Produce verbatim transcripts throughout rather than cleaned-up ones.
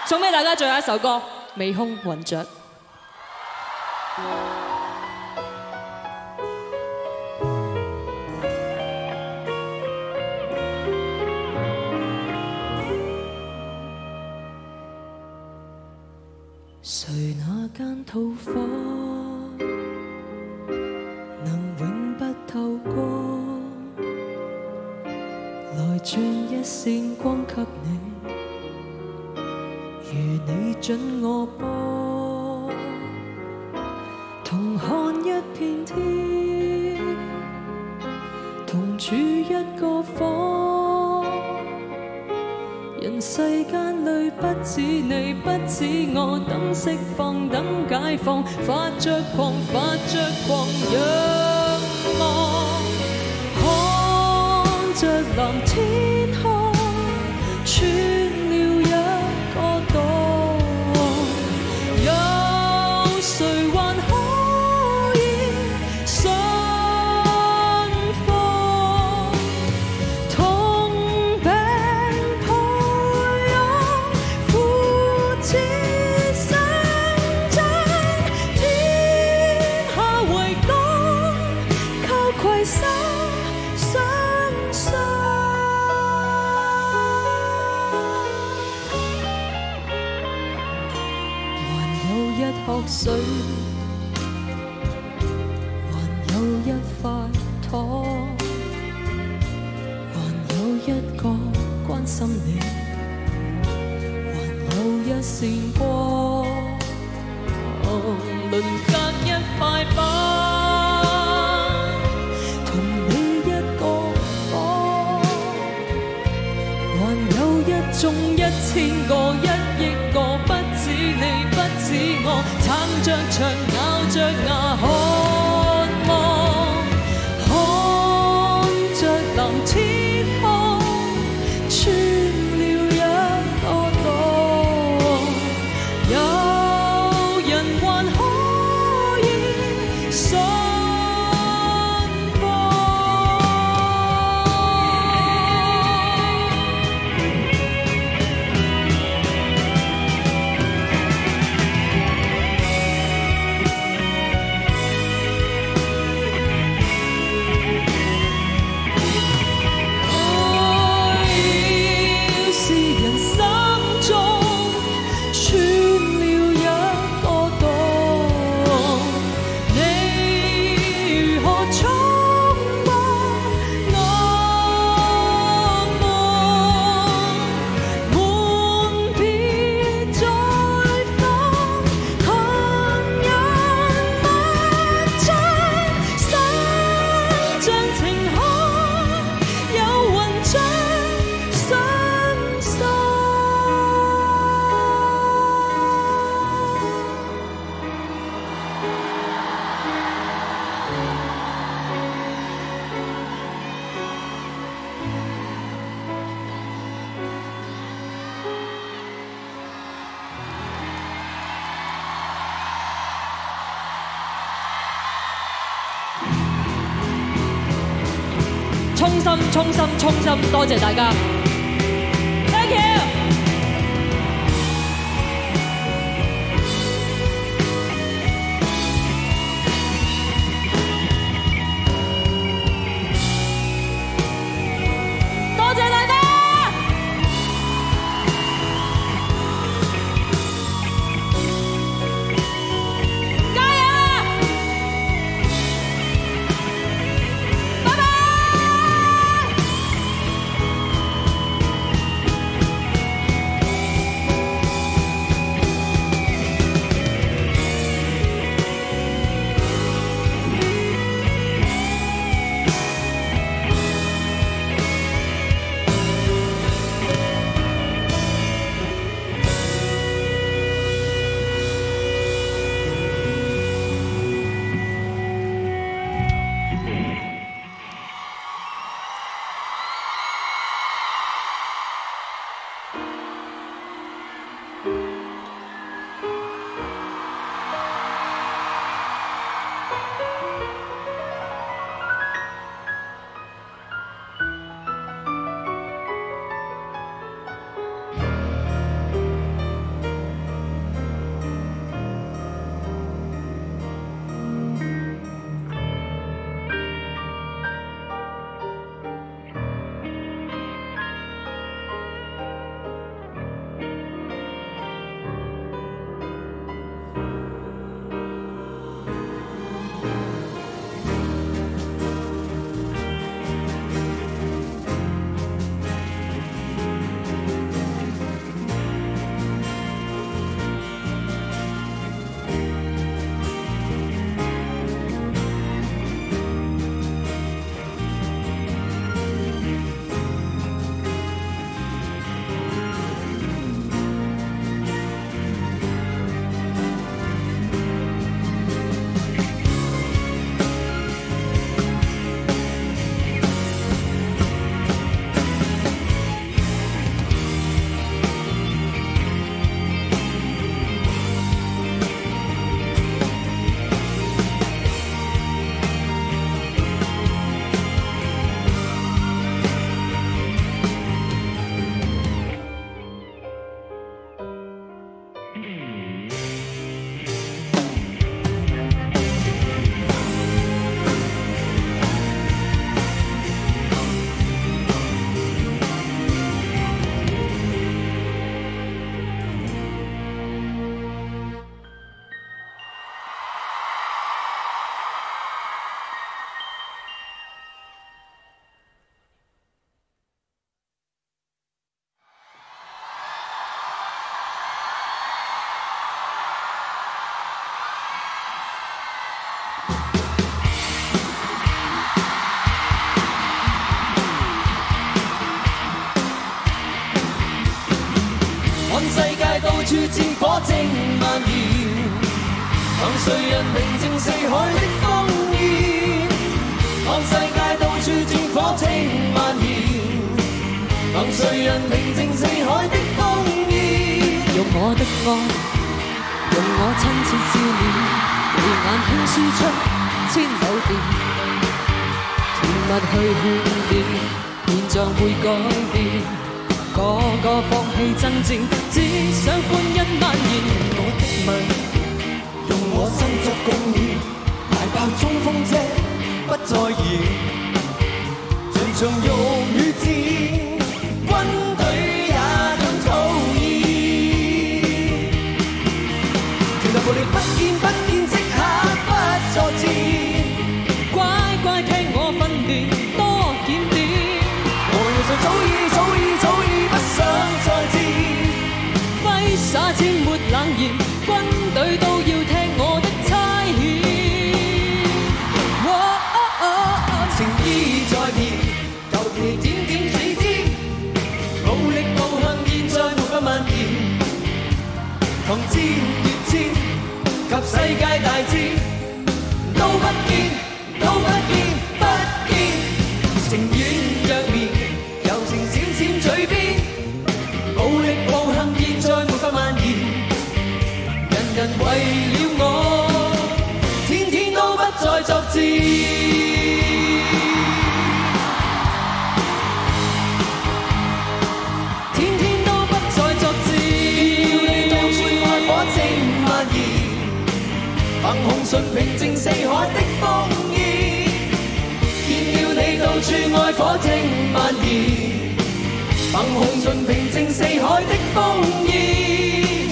送俾大家最後一首歌《美空雲雀》。 誰那間土火能永不透光，來轉一線光給你，如你准我播，同看一片天，同住一個房。人世間裏不止你，不止我，等釋放，等解放，發着狂，發着狂，仰望，看着藍天空，穿了一個洞，有誰還可以相逢？痛病抱擁，苦至生真，天下為公，靠攜手相信。還有一殼水，還有一塊糖，還有一個關心你，還有一線光，鄰隔一塊板，同你一個房，還有一眾一千個一億個，不止你不止我，撐着牆咬着牙渴望，看着藍天空，穿了一個洞，有人還可以相逢。愛是人心中穿了一個洞，你如何觸摸惡夢？門別再放，行人萬丈，心像晴空，有雲將相送。 衷心、衷心、衷心多謝大家，thank you。多謝大家，加油啊！拜拜。 界到處戰火正蔓延，憑誰人平靜四海的烽煙？看世界到處戰火正蔓延，憑誰人平靜四海的烽煙？ 用我的愛，用我親切笑臉，眉眼輕輸出千縷電，甜蜜去勸勉，現象會改變。個個放棄爭戰，只想歡欣蔓延。 我的吻，用我心作貢獻，大爆衝鋒車不再燃，全場肉與戰，軍隊也更討厭。拳頭暴力不見不見，即刻不作戰， 乖乖聽我訓練多檢點。 我要早已早已早已不想再戰， 揮灑千沒冷言，軍隊都要聽我的差遣。 情意在變，尤其點點死之，暴力暴行現在沒法蔓延，同戰越戰及世界大戰，都不見都不見不見，情軟若綿，柔情閃閃嘴邊，暴力暴行現在沒法蔓延，人人為了我，天天都不再作戰。憑紅唇平靜四海的烽煙，見了你到處愛火正蔓延。憑紅唇平靜四海的烽煙。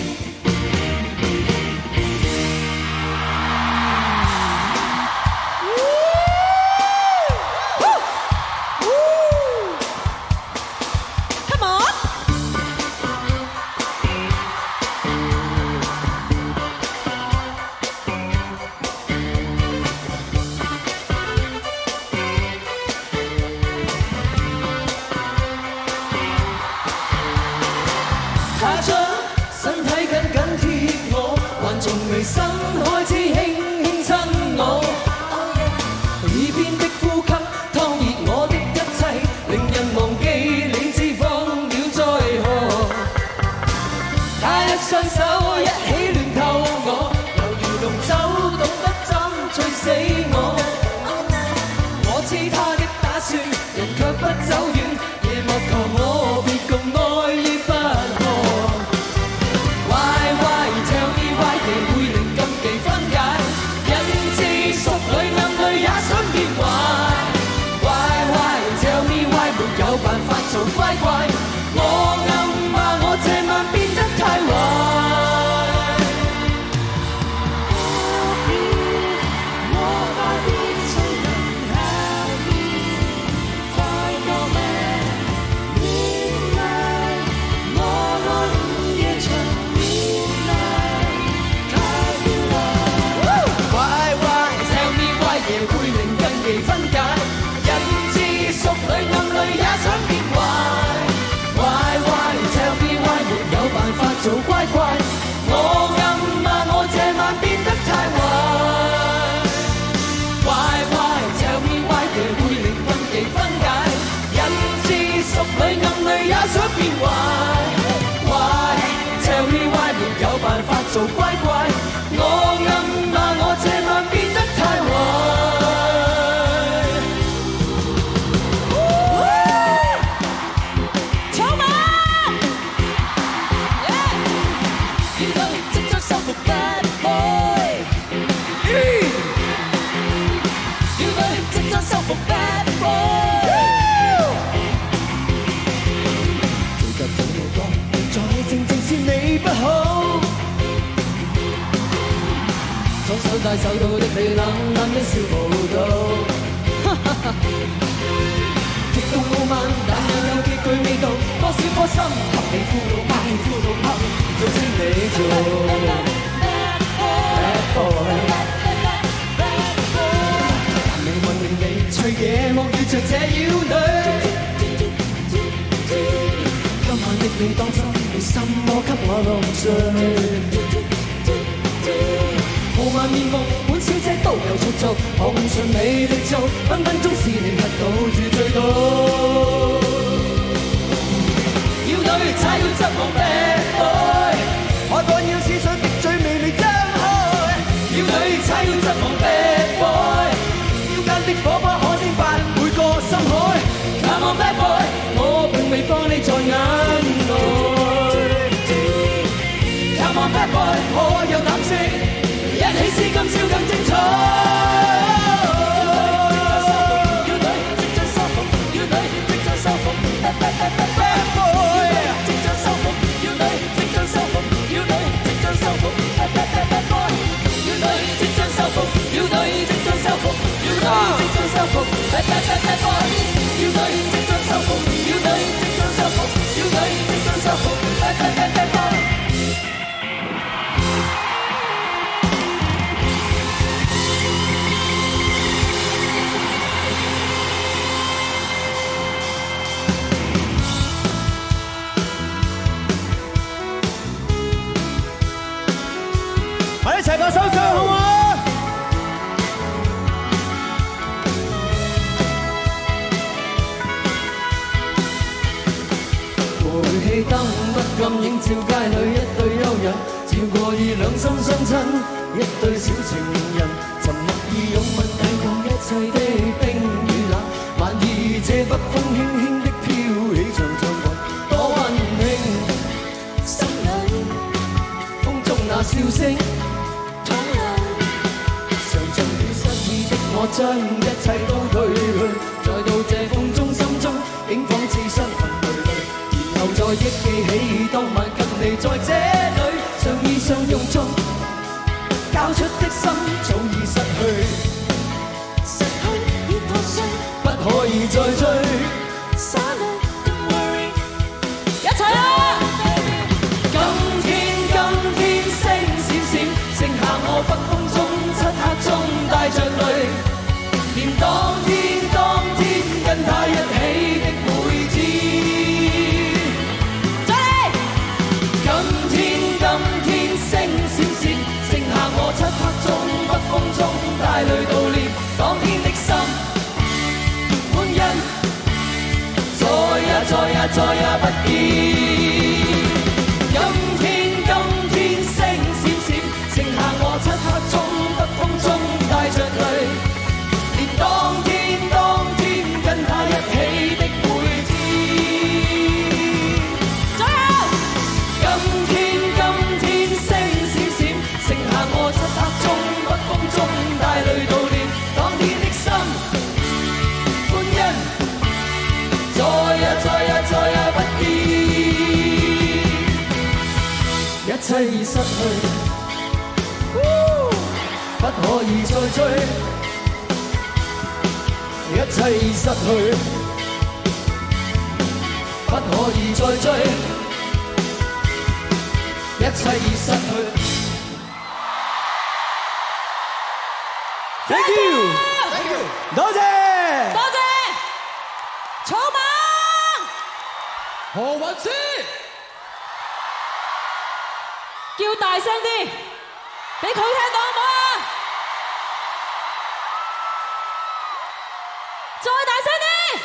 Come on！ 心開始輕輕親我，耳邊的呼吸燙熱我的一切，令人忘記理智放了在河。他一雙手一起亂透我，猶如龍舟懂得怎吹死我。我知他的打算，人卻不走遠，夜幕求我別共愛於不可。Why why tell me why 地會令禁忌分解，引致熟女暗女也想變壞。Why why tell me why 沒有辦法做乖乖，我暗罵我這晚變得太壞。分解，引致熟女暗女也想變壞。Why why tell me why 沒有辦法做乖乖，我暗罵我這晚變得太壞。Why why tell me why 夜會令禁忌分解，引致熟女暗女也想變壞。Why tell me why 沒有辦法做乖乖，我暗罵我這晚變得太壞。Bad boy， 其實這麼多，在正正是你不好。左手帶手到的你冷冷的笑無道，極度傲慢，但又有極具味道。多少顆心給你俘虜，把你俘虜，把你做清你做。Bad boy。隨夜幕遇着這妖女，今晚的你當心。 什麼給我樂趣？豪華面目本小姐都有出租，可碰上你的做，分分鐘是你得到住最多。要女踩要執我 bad boy， 海岸要試上極最微微張開。要女踩要執我 bad boy， 腰間的火花可蒸發每個深海。Come on bad boy， 我並未放你在眼內。Come on bad boy， 可有膽識？一起試今宵更精彩。要女即將收服，要女即將收服 ，bad boy， 即將收服，要女即將收服，要女即將收服 ，bad boy， 要女即將收服，要女即將收服，要女即將收服 ，bad boy， 要女即將收服，要女即將收服，要女即將收服 ，bad boy。一齊把手上好嗎？煤氣燈不禁映照街裏一對幽人，照過已兩心相親，一對小情人，沉默以擁吻抵抗一切的冰與冷。萬二這北風輕輕的飄起長長雲，多溫馨。心裏風中那笑聲。我將一切都退去，再到這風中心中，竟仿似傷痕累累。然後再憶記起當晚跟你在這裏相依相擁中，交出的心早已失去，失去已破碎，不可以再追。Don't worry， 一齊啊！今天今天星閃閃，剩下我北風中漆黑中帶着淚。連當天當天跟他一起的每天，再嚟！今天今天星閃閃，剩下我漆黑中北風中帶淚悼念當天的心，歡欣再也再也再也不見。今天今天星閃閃，剩下我漆黑中北風中帶着淚。當天當天跟他一起的每天，最後今天今天星閃閃，剩下我漆黑中北風中帶淚悼念當天的心，歡欣再也再也再也不見，一切已失去，不可以再追。一切已失去，不可以再追。一切已失去。Thank you， Thank you， 多謝， 多謝，草蜢， 何韻詩， 叫大聲啲，俾佢聽到好唔好啊？再大聲啲！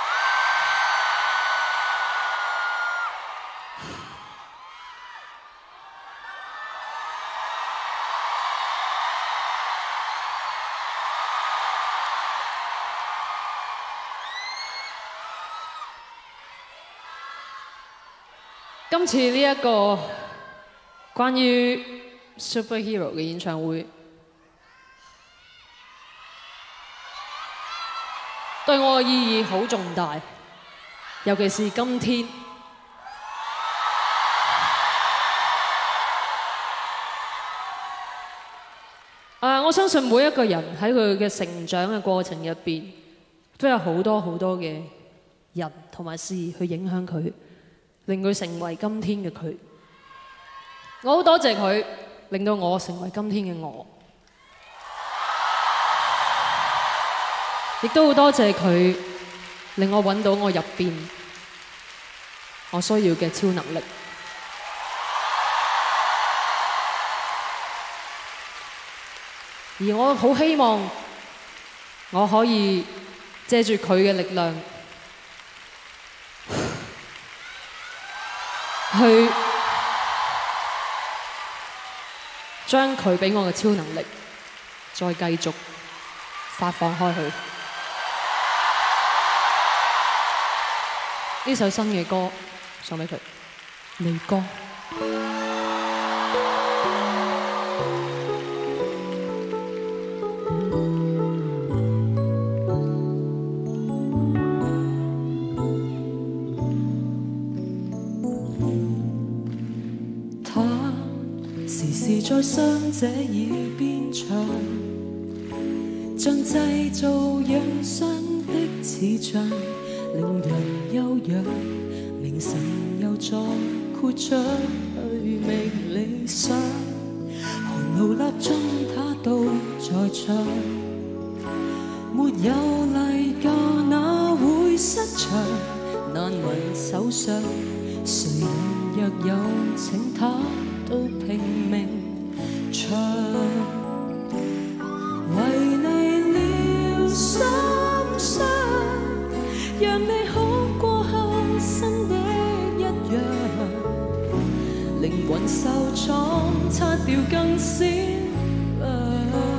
今次呢一個關於 Superhero 嘅演唱會，對我嘅意義好重大，尤其是今天。啊，我相信每一個人喺佢嘅成長嘅過程入邊，都有好多好多嘅人同埋事去影響佢，令佢成為今天嘅佢。我好多謝佢，令到我成為今天嘅我。亦都好多謝佢，令我揾到我入邊我需要嘅超能力。 而我好希望我可以借住佢嘅力量，去將佢俾我嘅超能力再繼續發放開去。呢首新嘅歌送俾佢，你歌。 在傷者耳邊唱，像製造養傷的似像，令人休養。明晨又再豁出去覓理想，寒爐蠟燭他都在唱，沒有例假哪會失場？難民手上，誰人若有請他都拼命。唱，為你療心傷，讓你好過後新的一樣，靈魂受創，擦掉更閃亮。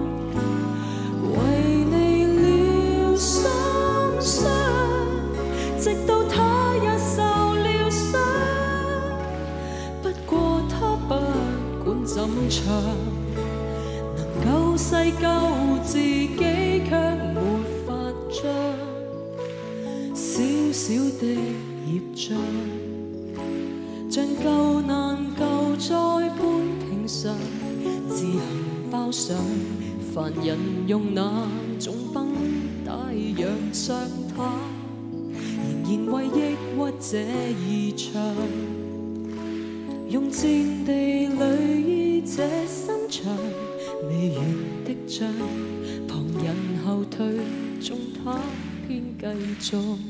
為你療心傷，直到他也受了傷，不過他不管怎唱，能夠細救自己，卻沒法將小小的業障，像舊難舊災般平常，自行包上。凡人用那種繃帶養傷他，仍然為抑鬱者而唱。用戰地裏醫這心腸，未完的仗，旁人後退，縱他偏繼續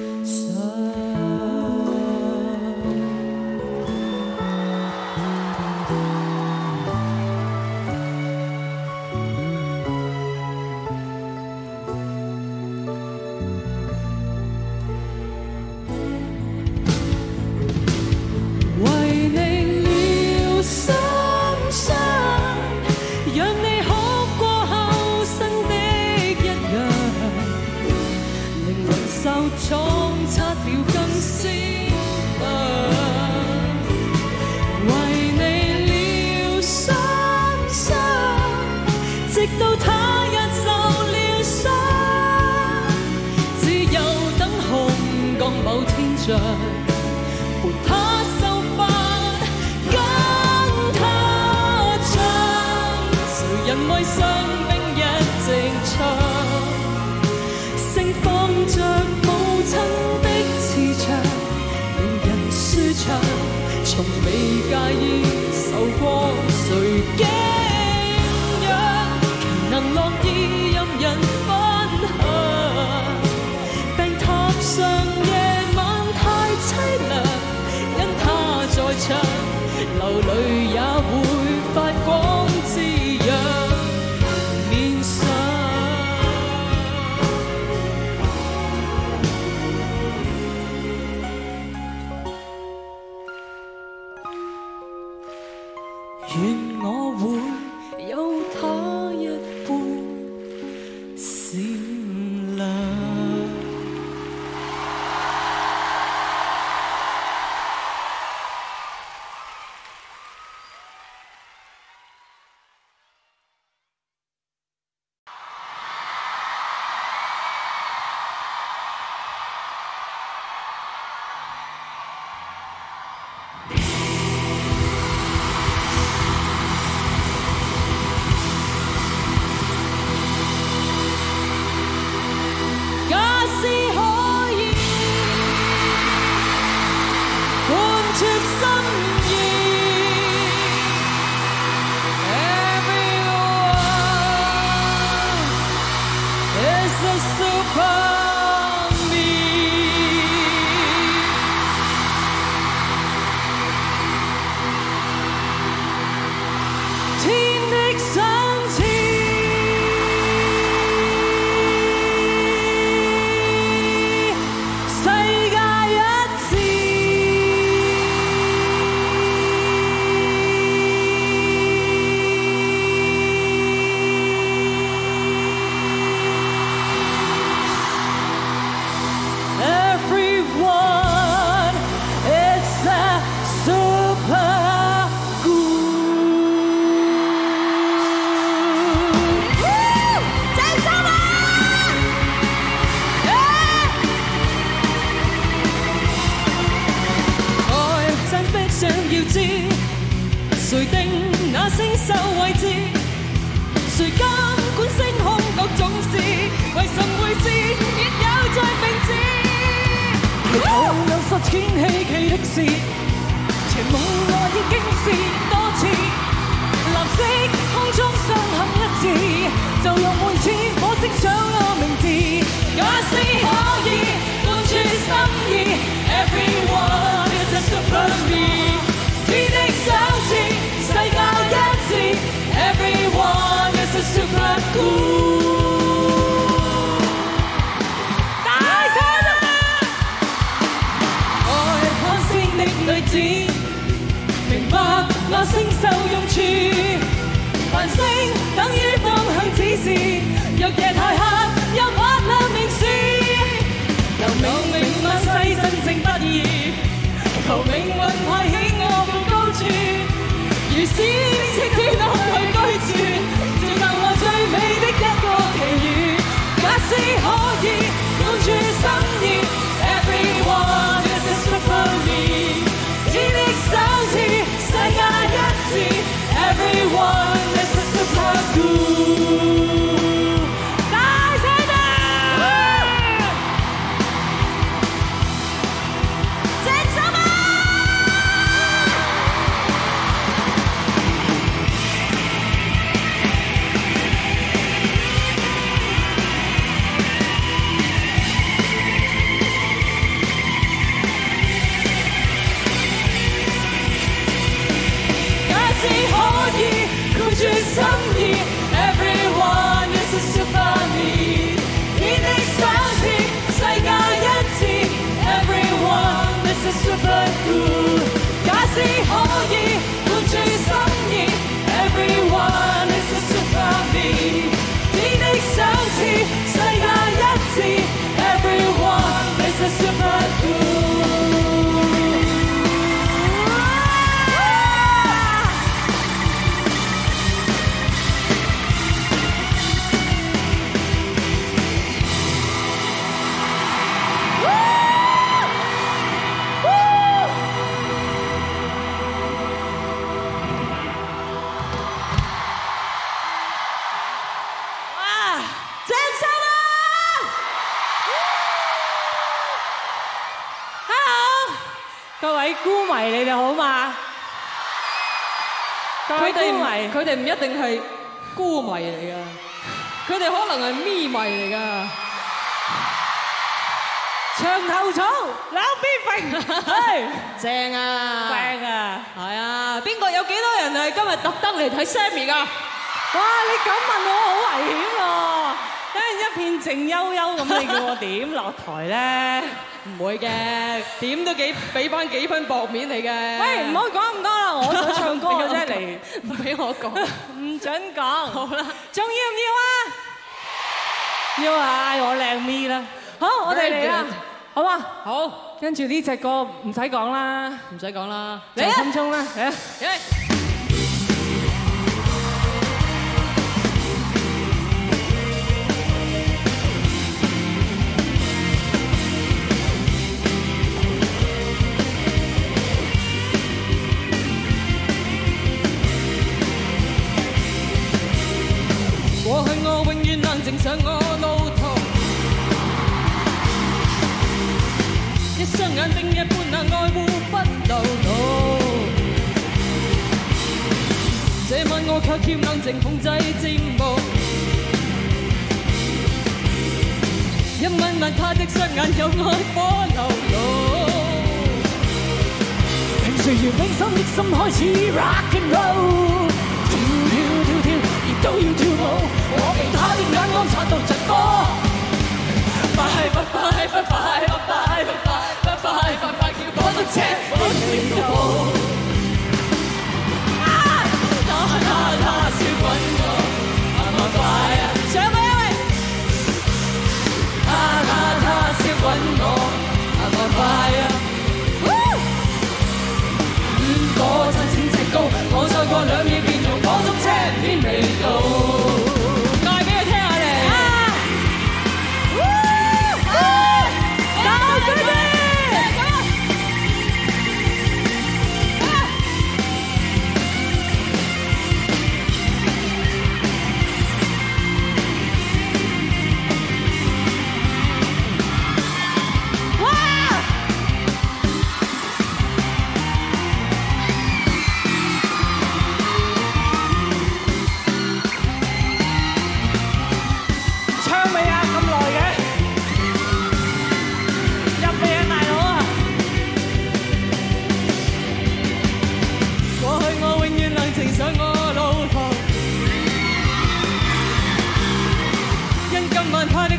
想。陪他受罰，跟他唱，誰人為傷兵一直唱，盛放着母親的慈祥，令人舒暢，從未介意受過誰敬仰，權能樂意任人分享，病榻上流淚也會發光滋養面上，願我會有他一般善良。 誰定那星宿位置？誰監管星空各種事？為什會知亦有在明知？祈禱有實踐希冀的事，情夢我已經試多次，藍色空中相合一致，就用每次火星上我名字。假使可以貫穿心意 ，Everyone is a super me。天的相似，世界一致 ，Everyone is a super cool。大聲啊！愛看星的女子，明白那星宿用處。繁星等於方向指示，若夜太黑，又發亮明示。由冥冥萬世真正不易，求命運派起我到高處，如是青天空去居住，照亮我最美的一個奇遇。假使可以貫穿心意 ，Everyone is a super me。天的相似，世界一致 ，Everyone is a super cool。大聲啲！正手啊！假使可以貫穿心意 ，Everyone is a super me。天的相似，世界一致 ，Everyone is a super cool。假使可以貫穿心意 ，Everyone is a super me。天的相似，世界一致 ，Everyone is a super cool。各位菇迷，你哋好嘛？ 佢哋唔各位菇迷， 佢哋唔一定係菇迷嚟噶，佢哋可能係咪迷嚟噶。 長頭草兩邊揈，係正啊！ 正啊！ 係啊！邊個有幾多人係今日特登嚟睇 Sammy 噶？ 哇！你咁問我好危險喎！等陣一片靜悠悠咁，你叫我點落台咧？ 唔會嘅，點都幾俾翻幾分薄面你嘅。 喂，唔好講咁多啦，我想唱歌嘅啫嚟， 唔俾我講， 唔准講。 好啦， 仲要唔要啊？要啊！嗌我靚咪啦。好，我哋嚟啦，好嘛？ 好， 跟住呢隻歌唔使講啦， 唔使講啦， 在心中啦，嚟啊！ 過去我永遠冷靜上我路途，一雙眼定一般那愛護不流露。這晚我卻要冷靜控制戰步，一吻吻他的雙眼有愛火流露。 平時如冰心的心開始 rock and roll， 跳跳跳跳，亦都要跳舞。我其他的眼光擦到疾火， 快不快不快不快不快不快不快叫火都車火跳舞。他他他燒滾我，慢慢快啊！上去啊喂！他他他燒滾我，慢慢快啊！五個親錢赤高，我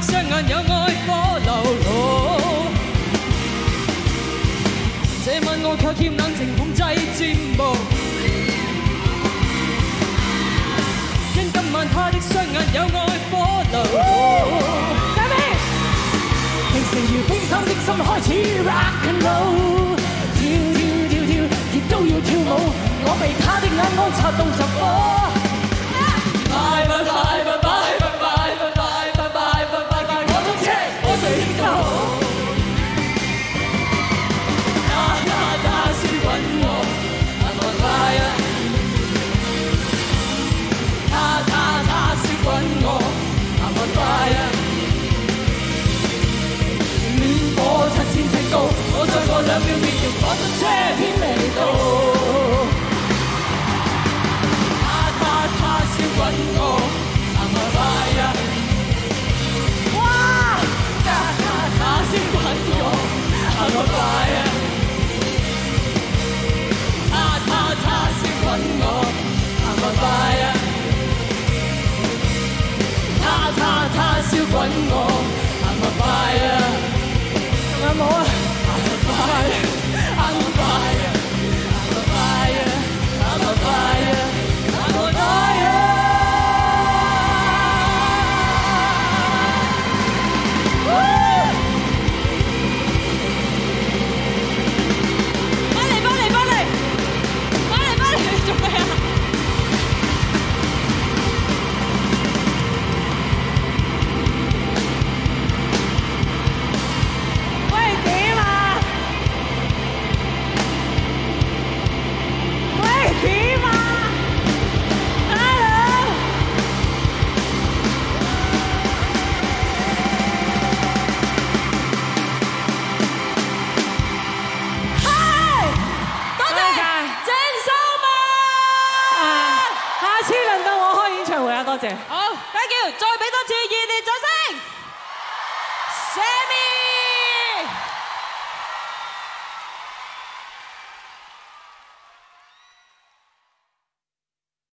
雙眼有愛火流露。這晚我卻欠冷靜控制節目，因今晚他的雙眼有愛火流露。平時如冰心的心開始 rock and roll， 跳跳跳跳，亦都要跳舞。我被他的眼光擦到十